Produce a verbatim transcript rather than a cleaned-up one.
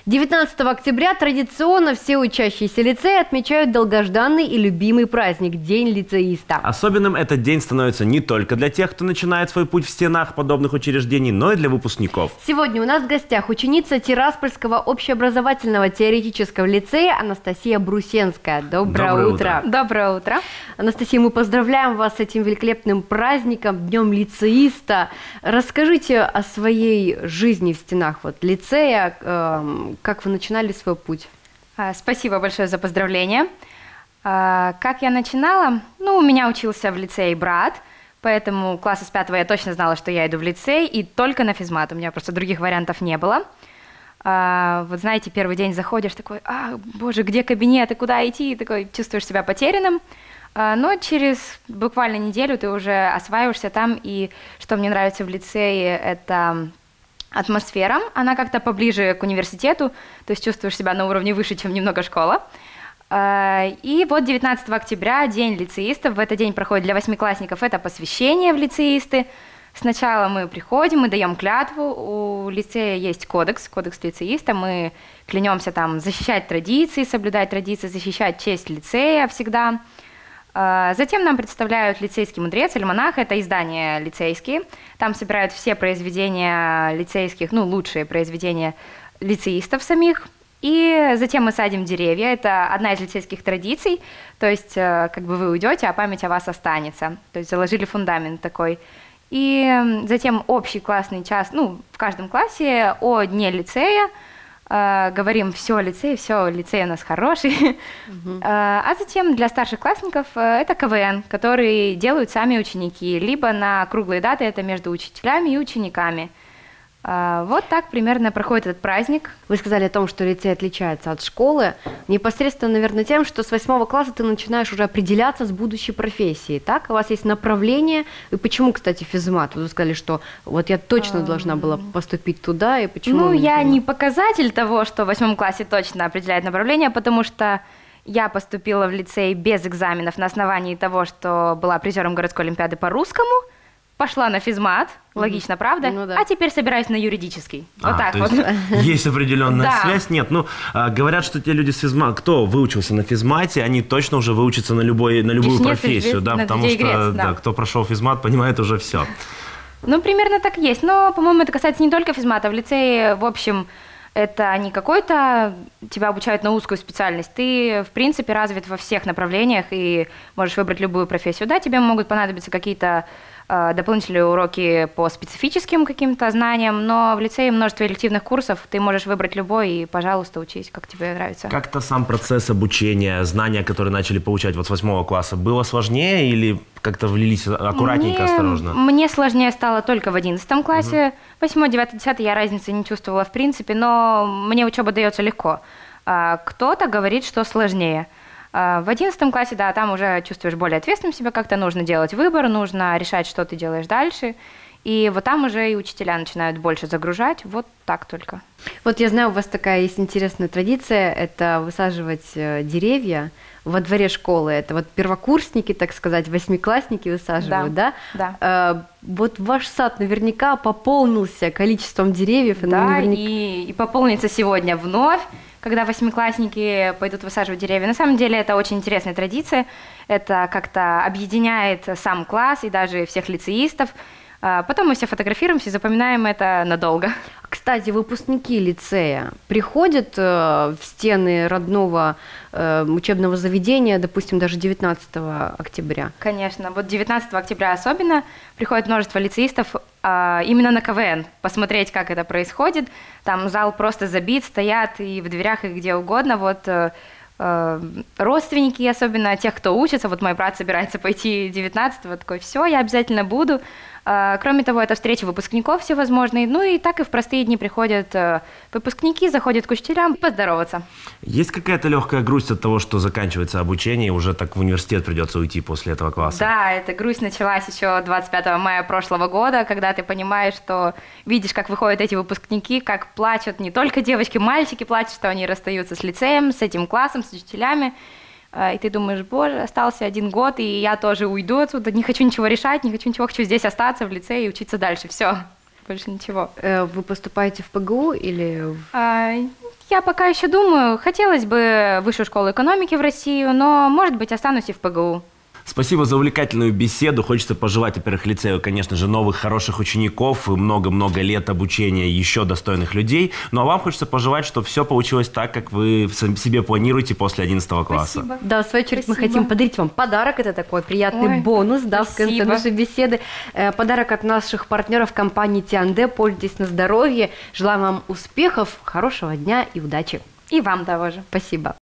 девятнадцатого октября традиционно все учащиеся лицея отмечают долгожданный и любимый праздник – День лицеиста. Особенным этот день становится не только для тех, кто начинает свой путь в стенах подобных учреждений, но и для выпускников. Сегодня у нас в гостях ученица Тираспольского общеобразовательного теоретического лицея Анастасия Брусенская. Доброе, Доброе утро. утро. Доброе утро. Анастасия, мы поздравляем вас с этим великолепным праздником, Днем лицеиста. Расскажите о своей жизни в стенах вот, лицея, э, как вы начинали свой путь. Спасибо большое за поздравления. Как я начинала? Ну, у меня учился в лицее брат, поэтому класса с пятого я точно знала, что я иду в лицей, и только на физмат. У меня просто других вариантов не было. Вот знаете, первый день заходишь, такой, а, боже, где кабинет, и куда идти, и такой чувствуешь себя потерянным. Но через буквально неделю ты уже осваиваешься там, и что мне нравится в лицее, это атмосфера, она как-то поближе к университету, то есть чувствуешь себя на уровне выше, чем немного школа. И вот девятнадцатого октября, День лицеистов, в этот день проходит для восьмиклассников это посвящение в лицеисты. Сначала мы приходим, мы даем клятву, у лицея есть кодекс, кодекс лицеиста, мы клянемся там защищать традиции, соблюдать традиции, защищать честь лицея всегда. Затем нам представляют лицейский мудрец, альманах, это издания лицейские. Там собирают все произведения лицейских, ну, лучшие произведения лицеистов самих. И затем мы садим деревья, это одна из лицейских традиций, то есть как бы вы уйдете, а память о вас останется. То есть заложили фундамент такой. И затем общий классный час, ну, в каждом классе о дне лицея. Uh, говорим, все, лицей, все, лицей у нас хороший. Uh-huh. uh, а затем для старших классников uh, это ка вэ эн, который делают сами ученики, либо на круглые даты, это между учителями и учениками. Uh, вот так примерно проходит этот праздник. Вы сказали о том, что лицей отличается от школы, непосредственно, наверное, тем, что с восьмого класса ты начинаешь уже определяться с будущей профессией, так? У вас есть направление, и почему, кстати, физмат? Вы сказали, что вот я точно должна была поступить туда, и почему? Ну, я не показатель того, что в восьмом классе точно определяет направление, потому что я поступила в лицей без экзаменов на основании того, что была призером городской олимпиады по русскому, пошла на физмат, угу. Логично, правда? Ну, да. А теперь собираюсь на юридический. А, вот так то вот. Есть, есть определенная да. связь? Нет, ну, а, говорят, что те люди с физмата, кто выучился на физмате, они точно уже выучатся на, любой, на любую Кишнец, профессию, да, потому что, грец, да. Да, кто прошел физмат, понимает уже все. Ну, примерно так и есть, но, по-моему, это касается не только физмата. В лицее, в общем, это не какой-то, тебя обучают на узкую специальность, ты, в принципе, развит во всех направлениях и можешь выбрать любую профессию. Да, тебе могут понадобиться какие-то дополнительные уроки по специфическим каким-то знаниям, но в лицее множество элективных курсов, ты можешь выбрать любой и, пожалуйста, учись, как тебе нравится. Как-то сам процесс обучения, знания, которые начали получать вот с восьмого класса, было сложнее или как-то влились аккуратненько, мне, осторожно? Мне сложнее стало только в одиннадцатом классе. восьмой, девятый, десятый я разницы не чувствовала в принципе, но мне учеба дается легко. Кто-то говорит, что сложнее. В одиннадцатом классе, да, там уже чувствуешь более ответственным себя как-то, нужно делать выбор, нужно решать, что ты делаешь дальше. И вот там уже и учителя начинают больше загружать, вот так только. Вот я знаю, у вас такая есть интересная традиция, это высаживать деревья во дворе школы. Это вот первокурсники, так сказать, восьмиклассники высаживают, да? Да. да. Вот ваш сад наверняка пополнился количеством деревьев. Да, наверняка... и, и пополнится сегодня вновь, когда восьмиклассники пойдут высаживать деревья. На самом деле это очень интересная традиция, это как-то объединяет сам класс и даже всех лицеистов. Потом мы все фотографируемся и запоминаем это надолго. Кстати, выпускники лицея приходят в стены родного учебного заведения, допустим, даже девятнадцатого октября? Конечно, вот девятнадцатого октября особенно приходит множество лицеистов именно на ка вэ эн, посмотреть, как это происходит. Там зал просто забит, стоят и в дверях, и где угодно. Вот родственники, особенно тех, кто учится, вот мой брат собирается пойти девятнадцатого, такой, все, я обязательно буду. Кроме того, это встречи выпускников всевозможные, ну и так и в простые дни приходят выпускники, заходят к учителям поздороваться. Есть какая-то легкая грусть от того, что заканчивается обучение, и уже так в университет придется уйти после этого класса? Да, эта грусть началась еще двадцать пятого мая прошлого года, когда ты понимаешь, что видишь, как выходят эти выпускники, как плачут не только девочки, мальчики плачут, что они расстаются с лицеем, с этим классом, с учителями. И ты думаешь, боже, остался один год, и я тоже уйду отсюда, не хочу ничего решать, не хочу ничего, хочу здесь остаться в лицее и учиться дальше, все, больше ничего. Вы поступаете в пэ гэ у или... А, Я пока еще думаю, хотелось бы высшую школу экономики в Россию, но, может быть, останусь и в ПГУ. Спасибо за увлекательную беседу. Хочется пожелать, во-первых, лицею, конечно же, новых хороших учеников и много-много лет обучения еще достойных людей. Ну а вам хочется пожелать, чтобы все получилось так, как вы себе планируете после одиннадцатого класса. Спасибо. Да, в свою очередь мы Спасибо. хотим подарить вам подарок. Это такой приятный Ой, бонус, да, в конце спасибо. нашей беседы. Э, Подарок от наших партнеров компании Тианде. Пользуйтесь на здоровье. Желаем вам успехов, хорошего дня и удачи. И вам того же. Спасибо.